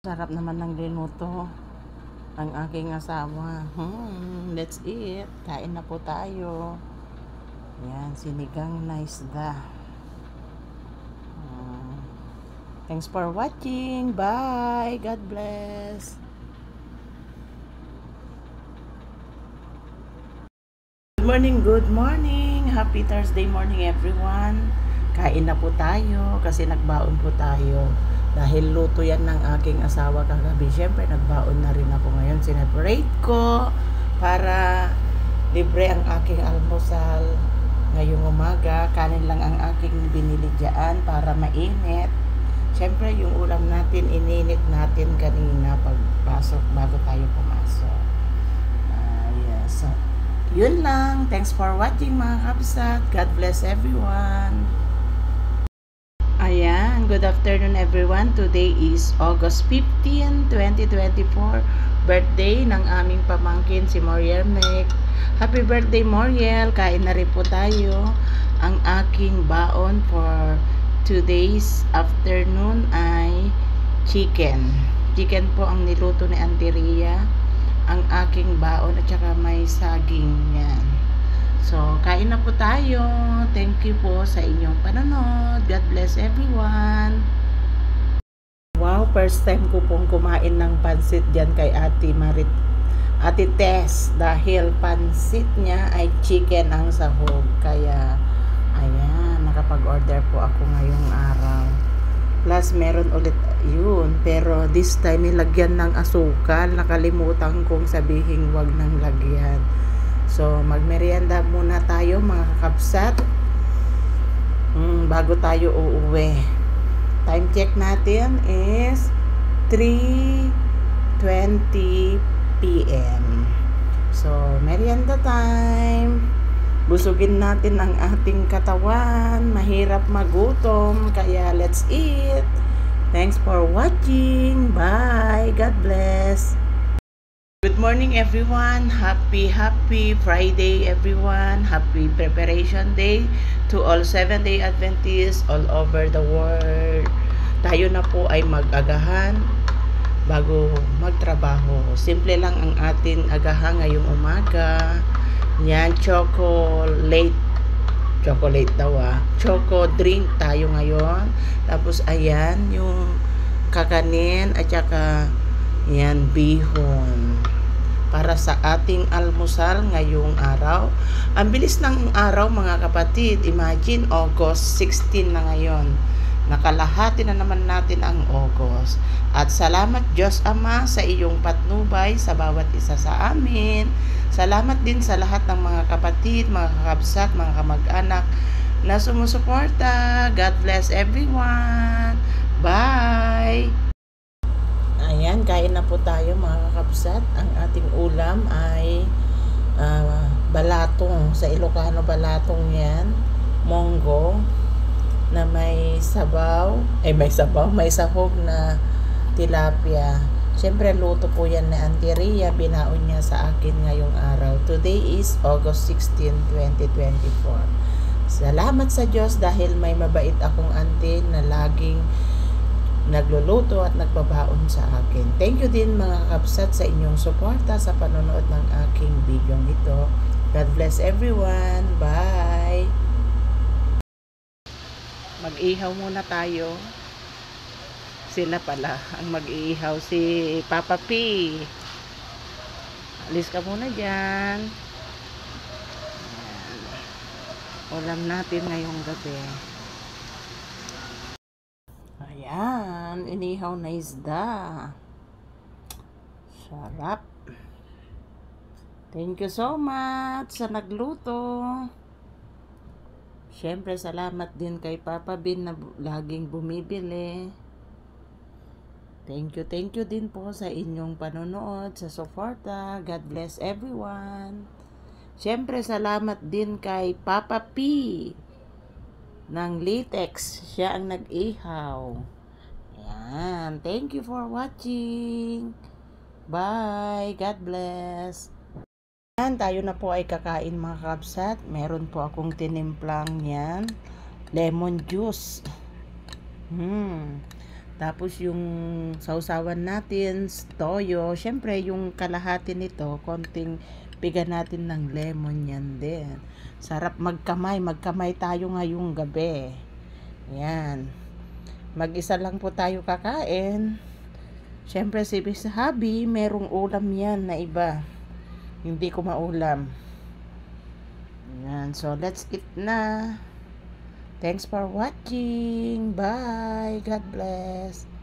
Sarap naman ng linuto ng aking asawa. Let's eat. Kain na po tayo. Yan, sinigang na isda. Thanks for watching. Bye. God bless. Good morning, good morning. Happy Thursday morning everyone. Kain na po tayo kasi nagbaon po tayo. Dahil luto yan ng aking asawa kagabi. Siyempre nagbaon na rin ako ngayon. Sineparate ko para libre ang aking almusal ngayong umaga. Kanin lang ang aking binili dyan para mainit. Siyempre yung ulam natin ininit natin kanina pagpasok bago tayo pumasok. Yes. So, yun lang. Thanks for watching mga kabsat. God bless everyone. Ayan, good afternoon everyone. Today is August 15, 2024. Birthday ng aming pamangkin si Moriel Mek. Happy birthday Moriel. Kain na rin po tayo. Ang aking baon for today's afternoon ay chicken. Chicken po ang niluto ni Auntie Ria. Ang aking baon at saka may saging yan. So, kain na po tayo. Thank you po sa inyong panonood. God bless everyone. Wow, first time ko pong kumain ng pansit dyan kay Ate Tess. Dahil pansit niya ay chicken ang sahog. Kaya, ayan, nakapag-order po ako ngayong araw. Plus, meron ulit yun. Pero this time, nilagyan ng asukal. Nakalimutan kong sabihin wag nang lagyan. So, magmerienda muna tayo mga kakabsat bago tayo uuwi. Time check natin is 3:20 p.m. So, merienda time. Busugin natin ang ating katawan. Mahirap magutom. Kaya, let's eat. Thanks for watching. Bye. God bless. Good morning everyone. Happy Friday everyone. Happy preparation day to all 7-day Adventists all over the world. Tayo na po ay mag-agahan bago magtrabaho. Simple lang ang ating agahan ngayong umaga. Yan, chocolate daw choco drink tayo ngayon. Tapos ayan yung kakanin at saka yan bihon para sa ating almusal ngayong araw. Ang bilis ng araw mga kapatid. Imagine, August 16 na ngayon. Nakalahati na naman natin ang August. At salamat Diyos Ama sa iyong patnubay sa bawat isa sa amin. Salamat din sa lahat ng mga kapatid, mga kakabsat, mga kamag-anak na sumusuporta. God bless everyone. Bye! Ayan, kain na po tayo mga kakabsat. Ang ating ulam ay balatong. Sa Ilocano, balatong yan. Monggo na may sabaw. May sahog na tilapia. Siyempre, luto po yan na Auntie Ria. Binaon niya sa akin ngayong araw. Today is August 16, 2024. Salamat sa Diyos dahil may mabait akong auntie na laging nagluluto at nagbabaon sa akin. Thank you din mga kakabsat sa inyong suporta sa panonood ng aking video ito. God bless everyone. Bye! Mag-ihaw muna tayo. Sila pala ang mag-ihaw. Si Papa P. Alis ka muna dyan. Ulam natin ngayong gabi. Ayan, inihaw na isda. Sarap. Thank you so much sa nagluto. Siyempre, salamat din kay Papa Bin na laging bumibili. Thank you din po sa inyong panonood, sa suporta. God bless everyone. Siyempre, salamat din kay Papa P ng Litex. Siya ang nag-ihaw. Yan. Thank you for watching. Bye. God bless. Yan. Tayo na po ay kakain mga kabsat. Meron po akong tinimplang yan. Lemon juice. Tapos yung sausawan natin, toyo. Siyempre, yung kalahati nito, konting piga natin ng lemon yan din. Sarap magkamay tayo ngayong gabi. Yan. Mag-isa lang po tayo kakain. Siyempre, si Miss Habi, merong ulam yan na iba. Hindi ko maulam. Yan. So, let's eat na. Thanks for watching. Bye. God bless.